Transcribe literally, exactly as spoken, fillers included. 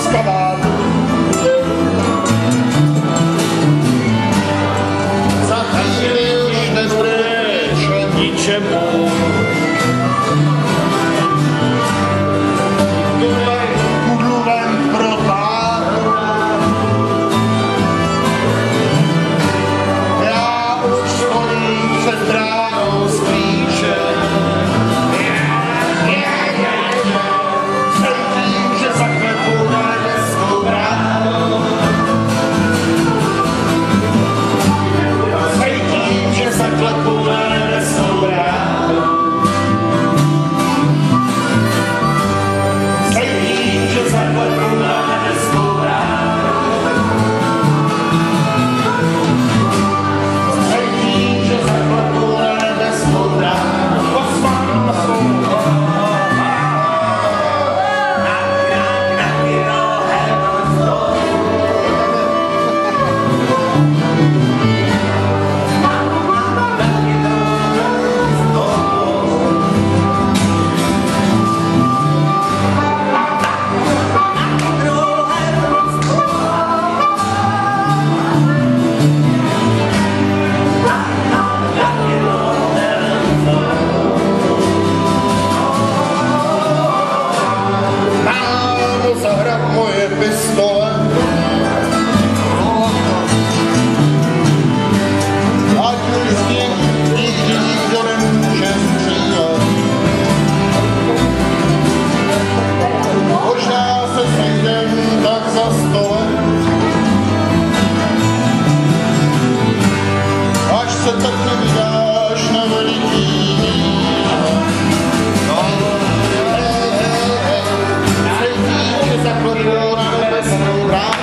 kabátu. Za chvíli už nebudeš ničemu. Kudlu ven protáhnu. Já už stojím před bránou s klíčem. Cítím, že zaklepu na nebeskou bránu. Cítím, že zaklepu na nebeskou bránu. Cítím, že zaklepu na nebeskou bránu. Cítím, že zaklepu na nebeskou bránu. Zahrab moje pistole, ať už z nich nikdy nikdo nemůže střílet. Možná se sejdem tak za stole, až se taky vydáš na veliký výlet. Zaklepu na nebeskou bránu.